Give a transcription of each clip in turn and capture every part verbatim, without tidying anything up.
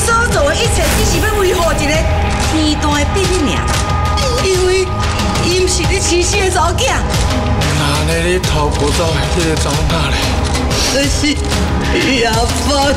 所做的一切只是要维护一个天大的秘密尔。因为伊毋是你亲生的查某囝。 那呢？你偷抱走的迄个查某囝咧？ 就是叶芳。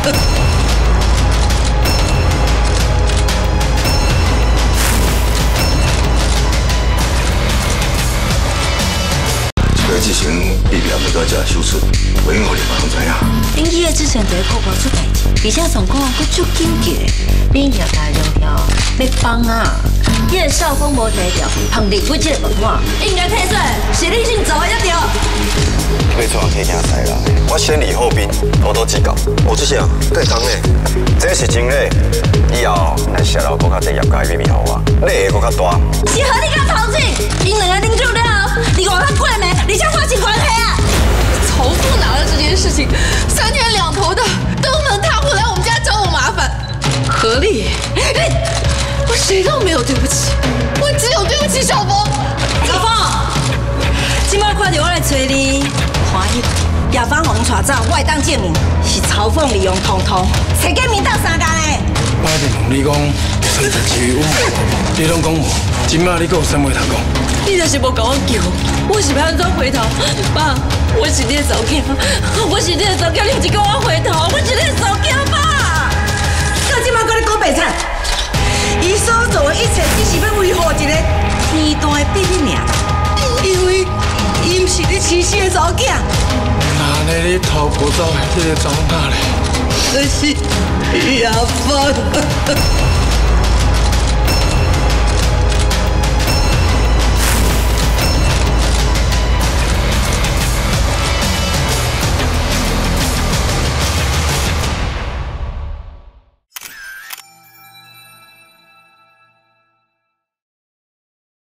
该之前秘密要到这手出，袂用互你人知影。 恁去的之前就会国外出代志，而且状况佫足紧急的，恁调查中调要帮啊！叶少峰无提调，旁立委这个问我，应该退选，是你先做的才对。 要错去竞赛啦！我先礼后兵，多多指教。我这项对当呢，这是真理。以后咱社老国较侪业界秘密互我，你会搁较大。 是和你较头前，因两个啉酒了，你外较过没？你想发起关系啊？ 仇富拿了这件事情，三天两头的都能踏过来我们家找我麻烦，合理？你我谁都没有对不起，我只有对不起小峰。 小峰，今摆看到我来找你，欢喜。叶芳红带走，我会当证明是曹凤利用通通，找假面斗三工的。 我一定问你讲，三十七有无？你拢讲无，今仔你搁有啥话通讲？ 你就是无甲我叫，我是要安怎回头？爸，我是你的查某囝，我是你的查某囝，你不是跟我回头，我是你的查某囝，爸。 到今摆搁咧讲白惨，伊所做的一切只是要维护一个天大的秘密尔。因为伊毋是你亲生的查某囝。 那呢？你偷抱走的迄个查某囝咧？ 就是叶芳。